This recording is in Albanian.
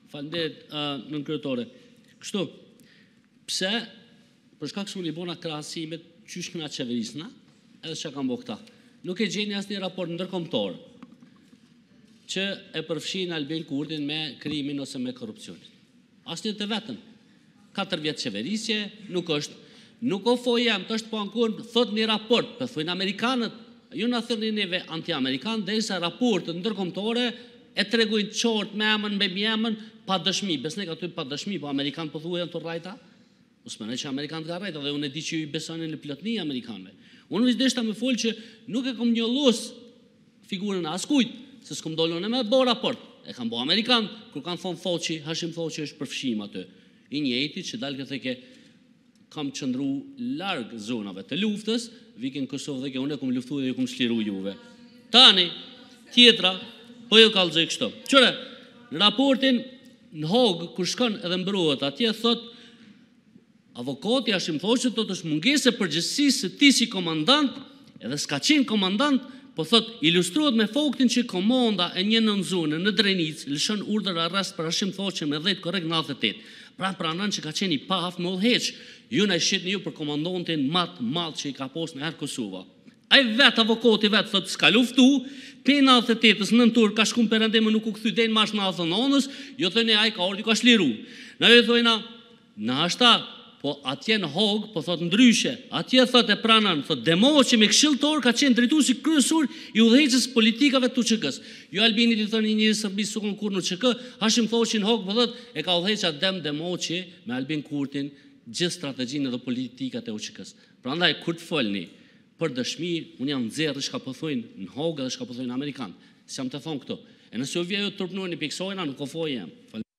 Faleminderit nën kryetore. Kështu, pse për shkak se unë i bona krahasimet qysh këna qeverisna, edhe çka kanë bërë këta. Nuk e gjeni asnjë raport ndërkombëtar që e përfshin Albin Kurtin me krimin ose me korrupsionin. Asnjë të vetëm. 4 vjet qeverisje, nuk ofojëm, të është po ankur, thot një raport, për thujnë Amerikanët, ju në thënë neve anti-Amerikanë, derisa raportet ndërkombëtare e tregojnë qartë me emën, me mjemën, pa dëshmi. Besnik aty pa dëshmi, po Amerikanë po thuajnë të rajta. Usmene që Amerikanë ka rajta, dhe unë e di që ju i besonin në plotni Amerikanëve. Unë vizhdeshta me folë që nuk e kom njollus figurën e askujt, se s'kom dollon e me bo raport. E kam bo Amerikanë, kur kanë thonë Thoqi, Hashim Thoqi është përfshim aty. I njëjti që dalë këtë ke kam qëndru largë zonave të luftës, vikin Kosovë dhe ke unë e kom luftu dhe ju kom shliru juve. Tani, tjetra, po ju kalëzoj kështu. Qëre, në raportin në Hogë, kur shkon edhe mbrohet, atje thot, avokati Hashim Thoqi thot është mungese përgjegjësisë së ti si komandant, edhe s'ka qenë komandant, po thot, ilustruat me faktin që komanda e një nënzone në Drenicë lëshon urdhër arrest për Hashim Thoqi me 10 korrekt 98. Pra pranon që ka qenë i paf me udhëheq. Ju në shqitni ju për komandantin matë malë që i ka posë në herë Kosova. Ai vetë avokati vetë thot s'ka luftu, pe 98-ës në tur ka shkum perëndime nuk u kthy den mash 99-ës, jo thënë ai ka ardhi ka shliru. Na ju thojna, na ashta, po atje në Hogë, po thot ndryshe, atje thot e pranon, thot Demoqi me këshilltor ka qenë drejtuesi kryesor i udhëheqjes politikave të UÇK-s. Ju Albinit i thoni një Serbisë sukon kur në UÇK, Hashim Thoqi në Hogë po thot e ka udhëheqja Demoqi me Albin Kurtin gjithë strategjinë dhe politikat e UÇK-s. Prandaj kur të folni për dëshmi, unë jam nxjerrë çka po thojnë në Hogë dhe çka po thojnë amerikanë. S'jam të thon këto. E nëse u vjen ju turpnuani piksojna, nuk ofoj jam.